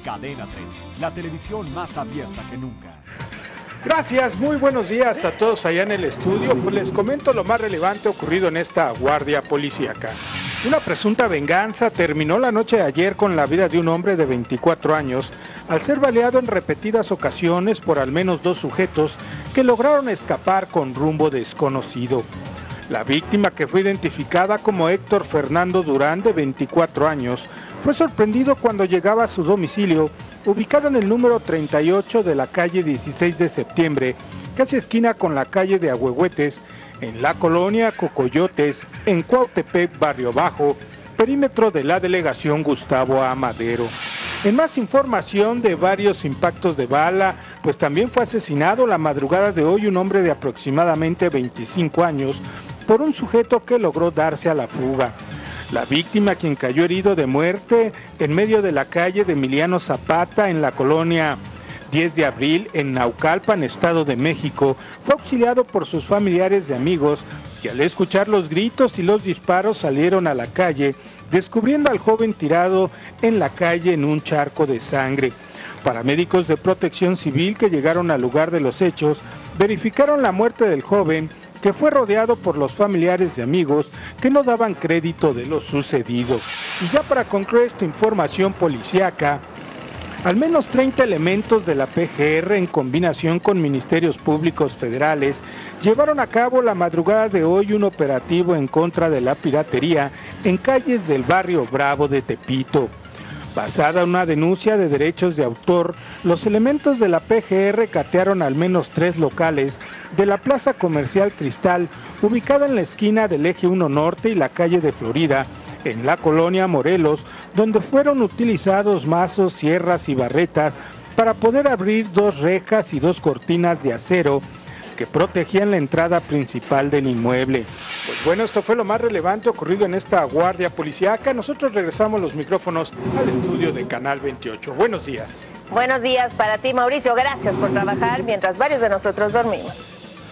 Cadena 30, la televisión más abierta que nunca. Gracias, muy buenos días a todos allá en el estudio. Pues les comento lo más relevante ocurrido en esta guardia policíaca. Una presunta venganza terminó la noche de ayer con la vida de un hombre de 24 años al ser baleado en repetidas ocasiones por al menos 2 sujetos que lograron escapar con rumbo desconocido. La víctima, que fue identificada como Héctor Fernando Durán, de 24 años, fue sorprendido cuando llegaba a su domicilio, ubicado en el número 38 de la calle 16 de septiembre, casi esquina con la calle de Ahuehuetes, en la colonia Cocoyotes, en Cuautepec, Barrio Bajo, perímetro de la delegación Gustavo A. Madero. En más información de varios impactos de bala, pues también fue asesinado la madrugada de hoy un hombre de aproximadamente 25 años por un sujeto que logró darse a la fuga. La víctima, quien cayó herido de muerte en medio de la calle de Emiliano Zapata en la colonia 10 de abril en Naucalpan, Estado de México, fue auxiliado por sus familiares y amigos que al escuchar los gritos y los disparos salieron a la calle, descubriendo al joven tirado en la calle en un charco de sangre. Paramédicos de Protección Civil que llegaron al lugar de los hechos verificaron la muerte del joven, que fue rodeado por los familiares y amigos que no daban crédito de lo sucedido. Y ya para concluir esta información policíaca, al menos 30 elementos de la PGR, en combinación con ministerios públicos federales, llevaron a cabo la madrugada de hoy un operativo en contra de la piratería en calles del barrio Bravo de Tepito. Basada en una denuncia de derechos de autor, los elementos de la PGR catearon al menos 3 locales de la Plaza Comercial Cristal, ubicada en la esquina del Eje 1 Norte y la calle de Florida, en la colonia Morelos, donde fueron utilizados mazos, sierras y barretas para poder abrir 2 rejas y 2 cortinas de acero que protegían la entrada principal del inmueble. Pues bueno, esto fue lo más relevante ocurrido en esta guardia policíaca. Nosotros regresamos los micrófonos al estudio de Canal 28. Buenos días. Buenos días para ti, Mauricio. Gracias por trabajar mientras varios de nosotros dormimos.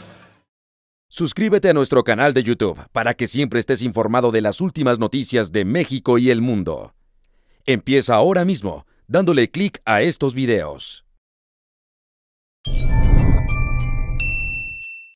Suscríbete a nuestro canal de YouTube para que siempre estés informado de las últimas noticias de México y el mundo. Empieza ahora mismo dándole clic a estos videos.